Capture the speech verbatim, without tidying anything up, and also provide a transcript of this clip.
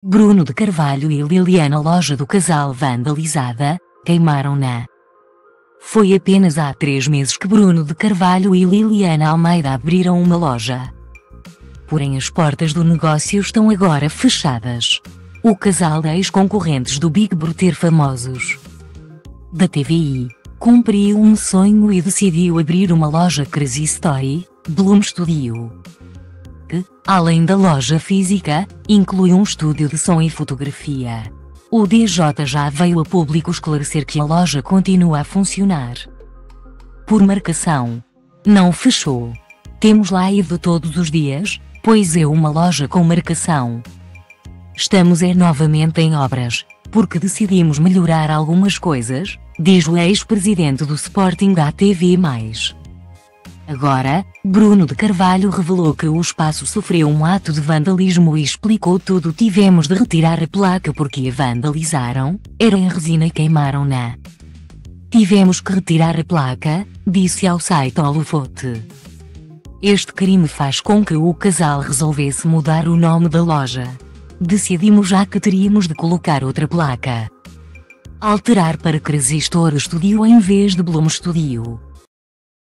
Bruno de Carvalho e Liliana, loja do casal vandalizada, queimaram-na. Foi apenas há três meses que Bruno de Carvalho e Liliana Almeida abriram uma loja. Porém as portas do negócio estão agora fechadas. O casal de ex-concorrentes do Big Brother famosos da T V I cumpriu um sonho e decidiu abrir uma loja Crazy Story, Bloom Studio, que, além da loja física, inclui um estúdio de som e fotografia. O D J já veio a público esclarecer que a loja continua a funcionar por marcação. Não fechou. Temos live todos os dias, pois é uma loja com marcação. Estamos é novamente em obras, porque decidimos melhorar algumas coisas, diz o ex-presidente do Sporting à T V mais. Agora, Bruno de Carvalho revelou que o espaço sofreu um ato de vandalismo e explicou tudo. Tivemos de retirar a placa porque a vandalizaram, era em resina e queimaram-na. Tivemos que retirar a placa, disse ao site Holofote. Este crime faz com que o casal resolvesse mudar o nome da loja. Decidimos já que teríamos de colocar outra placa. Alterar para Crazy Store Studio em vez de Bloom Studio.